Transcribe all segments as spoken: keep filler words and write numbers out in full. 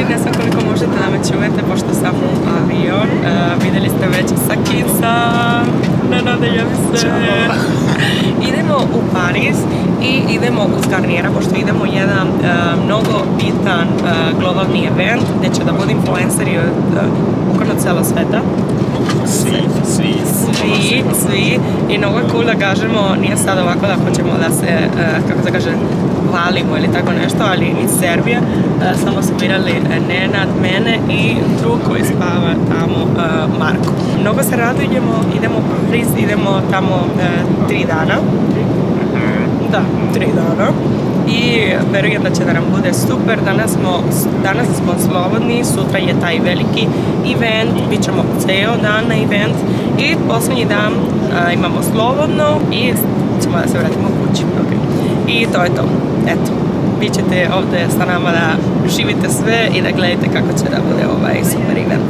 ne znam koliko možete da me čujete, pošto sam u avion. Uh, vidjeli ste već sa kim sam. Ne nadalje mi se. Idemo u Pariz i idemo uz Garniera, pošto idemo jedan uh, mnogo bitan uh, globalni event gdje će da budu influenceri od uh, ukupno celo sveta. Svi, svi, svi, svi. I mnogo je cool da kažemo, nije sad ovako da hoćemo da se, uh, kako se kaže, hvalimo ili tako nešto, ali iz Serbije uh, samo su birali Nenad, mene i drug koji spava tamo, uh, Marko. Mnogo se radujemo, idemo u Pariz, idemo tamo uh, tri dana. Da, tri dana. I verujem da će da nam bude super. Danas smo, danas smo slobodni, sutra je taj veliki event, bit ćemo ceo dan na event i posljednji dan a, imamo slobodno i ćemo da se vratimo kući. Okay. I to je to. Eto, bit ćete ovdje sa nama da živite sve i da gledate kako će da bude ovaj super event.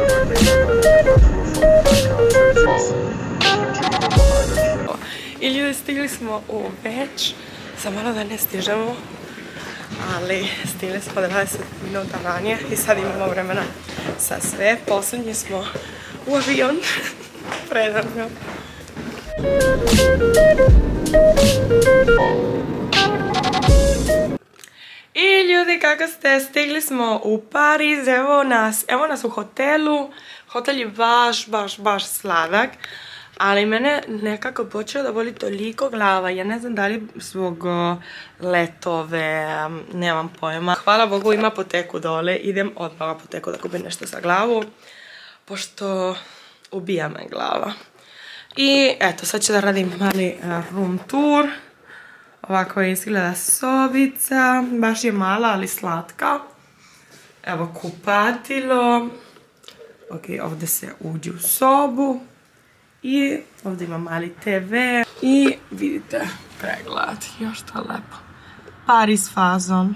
I ljudi, stigli smo u Beč. Sam malo da ne stižemo, ali stigli smo dvadeset minuta ranije i sad imamo vremena za sve. Posljednji smo u avion. Predavno. I ljudi, kako ste? Stigli smo u Pariz, evo nas, evo nas u hotelu. Hotel je baš, baš, baš sladak. Ali mene nekako počeo da boli toliko glava, ja ne znam da li zbog letove, nemam pojma. Hvala Bogu ima apoteku dole, idem odmah u apoteku da kupim nešto za glavu, pošto ubija me glava. I eto, sad ću da radim mali room tour. Ovako izgleda sobica, baš je mala ali slatka. Evo kupatilo. Ok, ovdje se uđe u sobu. I ovdje ima mali te ve i vidite pregled, još to je lepo. Paris fazon,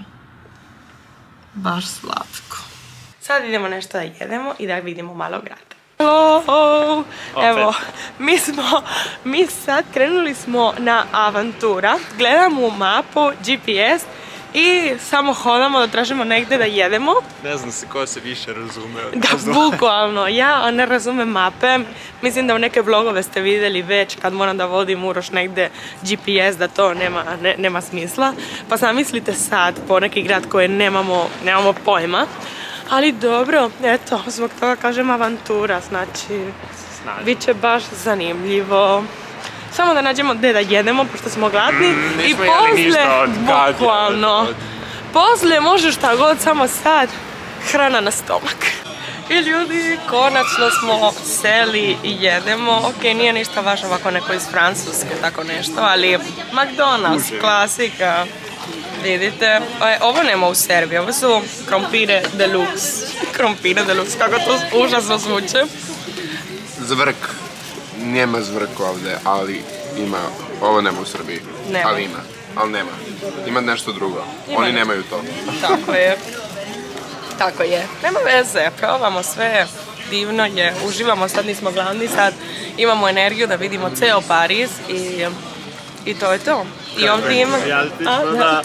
baš slatko. Sad idemo nešto da jedemo i da vidimo malo grada. Hello! Evo, mi smo, mi sad krenuli smo na avantura, gledamo u mapu, G P S i samo hodamo da tražimo negdje da jedemo. Ne znam se ko se više razume od Da, bukvalno. Ja ne razumem mape. Mislim da u neke vlogove ste vidjeli već kad moram da vodim uroš negdje G P S da to nema, ne, nema smisla. Pa zamislite sad po neki grad koji nemamo, nemamo pojma. Ali dobro, eto, zbog toga kažem avantura, znači bit će baš zanimljivo. Samo da nađemo gdje da jedemo, pošto smo gladni. Mm, i posle, bukvalno, posle može šta god, samo sad hrana na stomak. I ljudi, konačno smo seli i jedemo. Ok, nije ništa baš ovako neko iz Francuske, tako nešto, ali McDonald's, klasika. Vidite, ovo nema u Serbiji, ovo su krompire deluxe. Krompire deluxe, kako to užasno zvuče. Zvrk. Nema zvrk ovdje, ali ima, ovo nema u Srbiji, nema. Ali ima, ali nema. Ima nešto drugo, ima oni nešto. Nemaju to. Tako je, tako je. Nema veze, probamo sve, divno je, uživamo, sad nismo gladni, sad imamo energiju da vidimo ceo Pariz i, i to je to. I ovdje ima... A, da.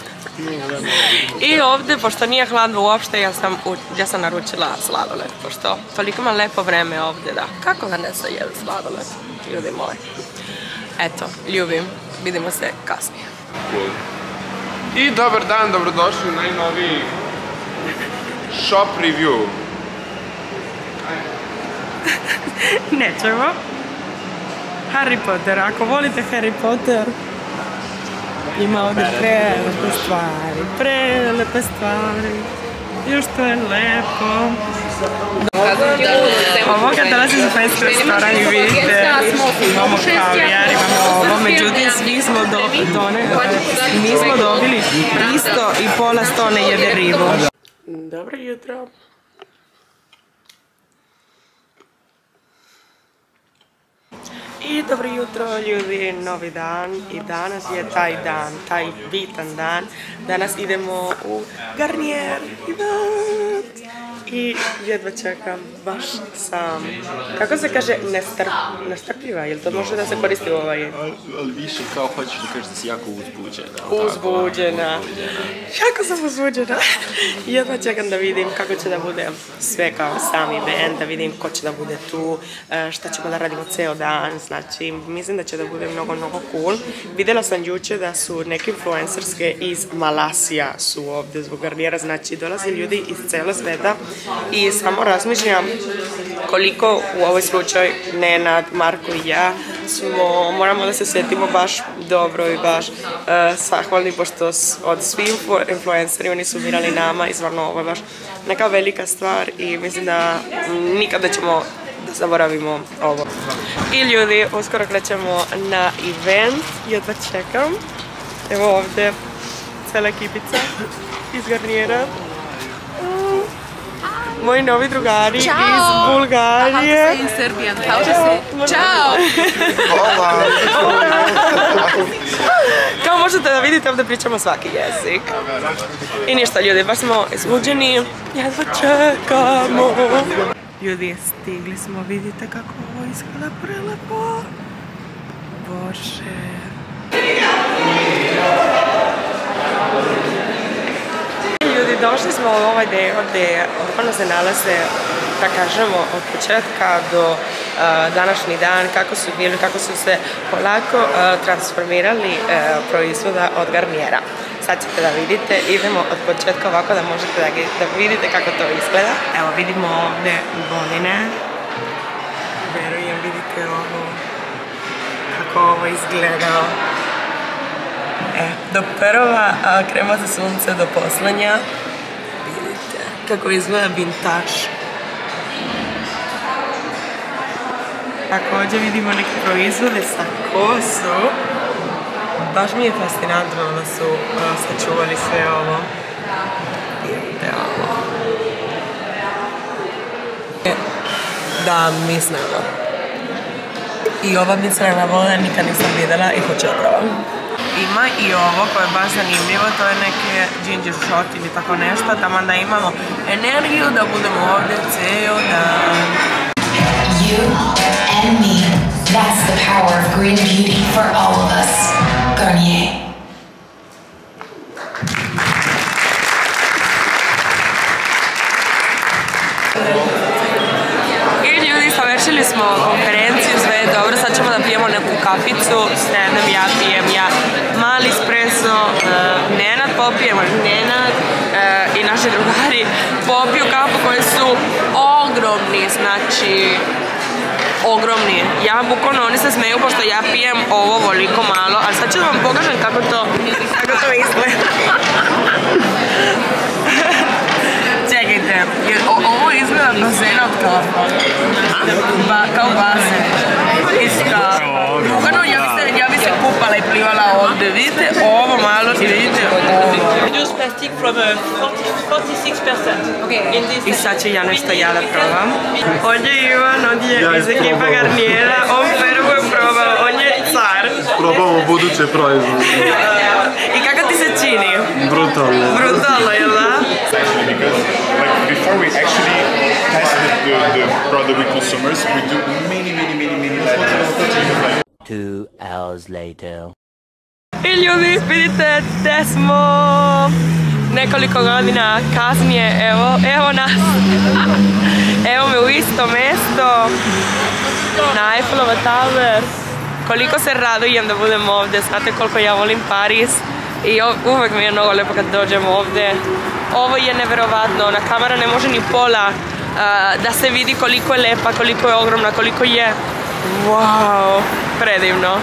I ovdje, pošto nije hladno uopšte, ja sam, ja sam naručila sladoled, pošto toliko ima lepo vreme ovdje, da. Kako da ne se jede sladoled, ljudi moji. Eto, ljubim, vidimo se kasnije. Cool. I dobar dan, dobrodošli u najnoviji shop review. Nećemo. Harry Potter, ako volite Harry Potter, ima ovdje prelepe stvari, prelepe stvari, još to je lepo. Ovoga dolazi za Fest restoran i vidite, imamo kavijar, imamo ovo, međutim svi smo, do, done, mi smo dobili tristo i pola stone jede ribu. Dobro jutro. I dobro jutro ljudi, novi dan i danas je taj dan, taj bitan dan. Danas idemo u Garnier event I jedva čekam, baš sam, kako se kaže, nestrpljiva, jel to može da se koristi u ovaj? Ali više kao hoćeš da kažeš da si jako uzbuđena. Uzbuđena. Jako sam uzbuđena. Jedva čekam da vidim kako će da bude sve kao sami band, da vidim ko će da bude tu, šta ćemo da radimo ceo dan, znači mislim da će da bude mnogo, mnogo cool. Videla sam juče da su neke influencerske iz Malasija su ovde zbog Garniera, znači dolaze ljudi iz celo sveta i samo razmišljam koliko u ovoj slučaju Nenad, Marko i ja smo, moramo da se sjetimo baš dobro i baš uh, zahvalni pošto od svih influenceri oni su birali nama i stvarno ovo je baš neka velika stvar i mislim da nikada ćemo da zaboravimo ovo. I ljudi, uskoro krećemo na event, jedva čekam. Evo ovdje cela ekipica iz Garniera. Moji novi drugari iz Bulgarije. How to say in Serbian? How to say? Ćao! Kao možete da vidite, ovdje pričamo svaki jezik. I ništa ljudi, baš smo izbuđeni. Jedva čekamo. Ljudi, stigli smo, vidite kako ovo izgleda prelepo. Bože. Ljudi, došli smo u ovaj deo gdje ono se nalaze, da kažemo, od početka do uh, današnji dan, kako su bili, kako su se polako uh, transformirali uh, proizvoda od Garniera. Sad ćete da vidite, idemo od početka ovako da možete da, da vidite kako to izgleda. Evo vidimo ovdje boline. Verujem, vidite ovo, kako ovo izgleda. E, do prva a, krema za sunce do poslednja. Vidite kako izgleda vintage. Također vidimo neke proizvode sa kosu. Baš mi je fascinantno da su uh, sačuvali sve ovo. Vidite ovo. Da, mislimo. I ova mislena voda nikad nisam videla i hoću da probam. Ima i ovo koje je baš zanimljivo, to je neke ginger shot ili tako nešto, tamo da imamo energiju da budemo ovdje ceo dan. You and me, that's the power of green beauty for all of us. Garnier. I ljudi, završili smo konferenciju, sve je dobro, sad ćemo da pijemo neku kaficu, sedem, ja pijem ja mali espresso, uh, Nenad popijemo, Nenad uh, i naši drugari popiju kafu koje su ogromni, znači ogromni. Ja bukvalno, oni se smeju pošto ja pijem ovo voliko malo, ali sad ću da vam pokažem kako to, kako to izgleda. Čekajte, ovo izgleda bazena od kafa. Ba, kao bazen. Iska. Bukvalno, ja bi se, ja bi se kupala i plivala ovdje. Vidite ovo malo i vidite ovo. Use plastic from forty-six percent. Okay. I sad ću ja nešto ja da probam. Ovdje je Ivan, ovdje je iz ekipa Garniera. On prvo je probao, on je car. Probamo buduće proizvode. I kako ti se čini? Brutalno. Brutalno, jel da? Because like before we actually test the, the, the product with consumers, we do many, many, many, many lab tests. Two hours later. I ljudi, vidite, gdje smo nekoliko godina kasnije, evo, evo nas. Evo me u isto mesto, na Eiffelova Tower. Koliko se radujem da budem ovdje, znate koliko ja volim Pariz. I uvek mi je mnogo lepo kad dođem ovdje. Ovo je neverovatno, na kamera ne može ni pola uh, da se vidi koliko je lepa, koliko je ogromna, koliko je, wow, predivno.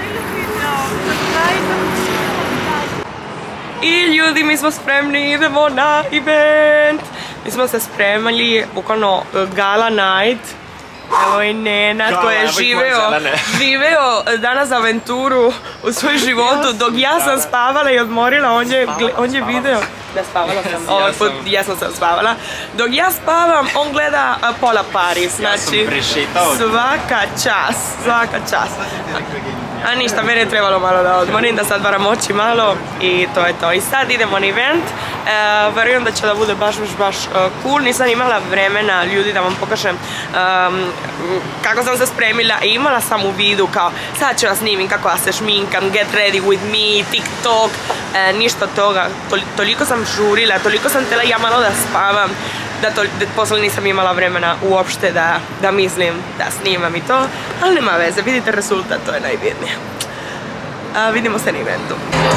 I ljudi, mi smo spremni, idemo na event. Mi smo se spremali, bukvalno gala night. Evo i Nenad koji je živeo, živeo danas aventuru u svoj životu. Dok ja sam spavala i odmorila, on je, on je video. Da, spavala sam, ovaj put jasno sam spavala. Dok ja spavam, on gleda Pola Paris, znači svaka čast, svaka čast. A ništa, meni je trebalo malo da odmorim, da sad varam oči malo i to je to. I sad idemo na event, e, verujem da će da bude baš, baš, baš uh, cool. Nisam imala vremena, ljudi, da vam pokažem um, kako sam se spremila i imala sam u vidu kao sad ću vas snimim kako ja se šminkam, get ready with me, TikTok, e, ništa od toga. Tol toliko sam žurila, toliko sam htjela ja malo da spavam, da, to, da posle nisam imala vremena uopšte da, da mislim da snimam i to, ali nema veze, vidite rezultat, to je najbitnije. A, vidimo se na eventu.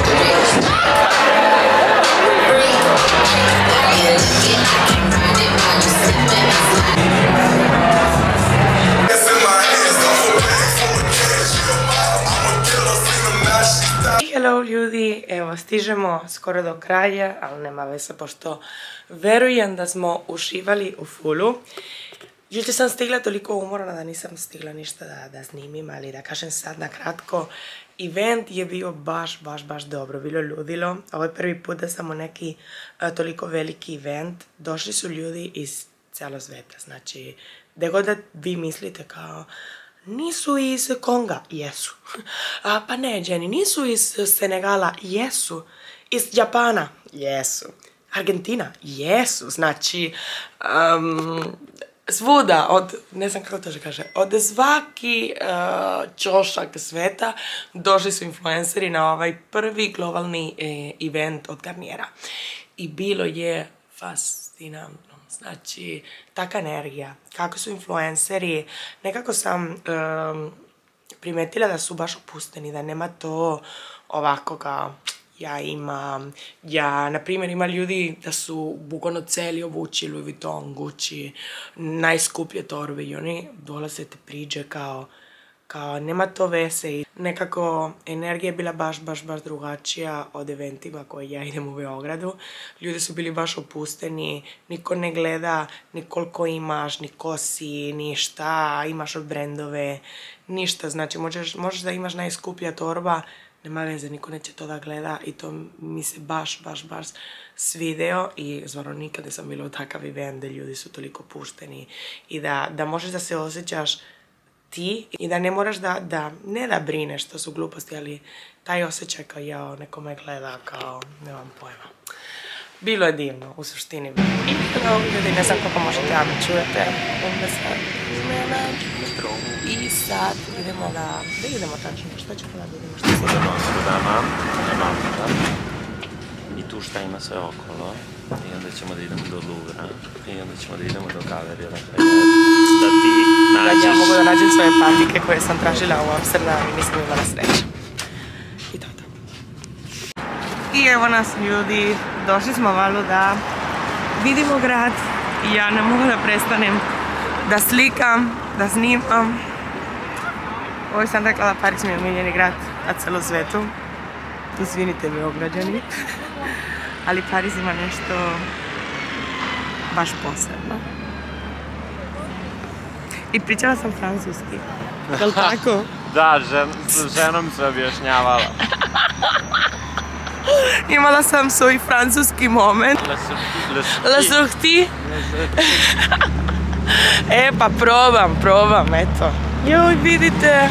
Hello ljudi, evo stižemo skoro do kraja, ali nema veze pošto verujem da smo uživali u fullu. Juče sam stigla toliko umorna da nisam stigla ništa da, da snimim, ali da kažem sad na kratko. Event je bio baš, baš, baš dobro, bilo ludilo. Ovo je prvi put da sam u neki uh, toliko veliki event. Došli su ljudi iz cijelog sveta, znači, gdje god da vi mislite kao nisu iz Konga, jesu. A, pa ne, Jenny, nisu iz Senegala, jesu. Iz Japana, jesu. Argentina, jesu. Znači, um, svuda, od, ne znam kako to se kaže, od svaki uh, čošak sveta došli su influenceri na ovaj prvi globalni eh, event od Garniera. I bilo je fascinantno. Znači, taka energija, kako su influenceri, nekako sam um, primetila da su baš opušteni, da nema to ovako kao ja imam, ja, na primjer, ima ljudi da su bukvalno celi obući Louis Vuitton, Gucci, najskuplje torbe i oni dolaze te priđe kao, kao nema to veze i nekako energija je bila baš, baš, baš drugačija od eventima koje ja idem u Beogradu. Ljudi su bili baš opušteni, niko ne gleda ni koliko imaš, ni ko si, ni šta imaš od brendove, ništa. Znači možeš, možeš da imaš najskuplja torba, nema veze, niko neće to da gleda i to mi se baš, baš, baš svideo i stvarno nikad nisam bila u takav event gdje ljudi su toliko pušteni i da, da možeš da se osjećaš ti i da ne moraš da, da ne da brineš, to su gluposti, ali taj osjećaj kao ja neko me gleda kao nemam pojma. Bilo je divno, u suštini. I hello, ljudi, ne znam kako možete da me čujete. Onda sad izmena i sad idemo da... Da idemo tačno, šta ćemo da vidimo? Šta se idemo od Amsterdama, nema Amsterdam. I tu šta ima sve okolo. I onda ćemo da idemo do Louvra. I onda ćemo da idemo do galerije. Da ti nađeš... Da ja mogu da nađem svoje patike koje sam tražila u Amsterdamu i nisam imala sreće. I to je to. I evo nas ljudi, došli smo malo da vidimo grad i ja ne mogu da prestanem da slikam, da snimam. Ovo sam rekla da Pariz mi je omiljeni grad na celom svetu. Izvinite mi ograđani. Ali Pariz ima nešto baš posebno. I pričala sam francuski. Je li tako? Da, žen, s ženom se objašnjavala. Imala sam svoj francuski moment. La sortie. E pa probam, probam, eto. Joj, vidite.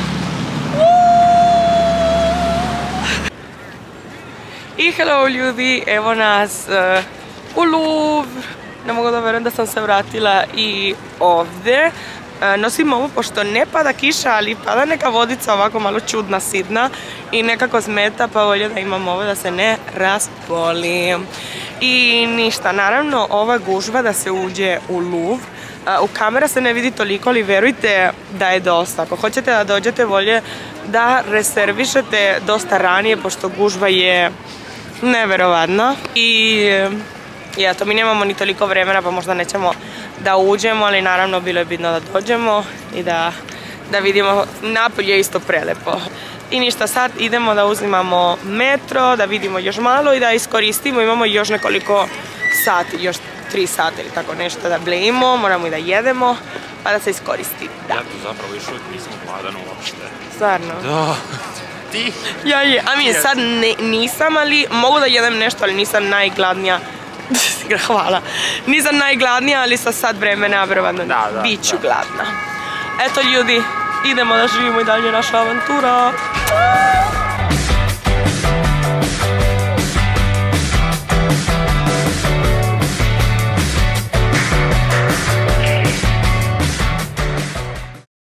I hello ljudi, evo nas uh, u Louvre. Ne mogu da verujem da sam se vratila i ovdje. Uh, nosim ovo pošto ne pada kiša, ali pada neka vodica ovako malo čudna, sidna i nekako smeta, pa volje da imam ovo da se ne raspolim. I ništa, naravno ova gužva da se uđe u Louvre. Uh, u kamera se ne vidi toliko, ali verujte da je dosta. Ako hoćete da dođete, volje da rezervišete dosta ranije, pošto gužva je neverovatna. I, i eto, mi nemamo ni toliko vremena, pa možda nećemo da uđemo, ali naravno bilo je bitno da dođemo i da, da vidimo. Napolje je isto prelepo. I ništa, sad idemo da uzimamo metro, da vidimo još malo i da iskoristimo. Imamo još nekoliko sati, još tri sata ili tako nešto da blejimo, moramo i da jedemo, pa da se iskoristi. Da. Ja tu zapravo još uvijek nisam hladan uopšte. Stvarno? Da. Ti? Ja je, a mi sad ne, nisam, ali mogu da jedem nešto, ali nisam najgladnija. Hvala. Nisam najgladnija, ali sa sad vremena, verovatno, bit ću gladna. Eto ljudi, idemo da živimo i dalje naša avantura. Woo!